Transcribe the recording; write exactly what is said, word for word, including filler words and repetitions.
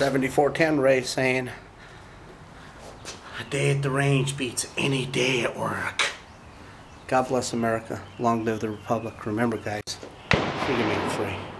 seventy-four ten Ray saying, a day at the range beats any day at work. God bless America. Long live the Republic. Remember, guys, freedom ain't free.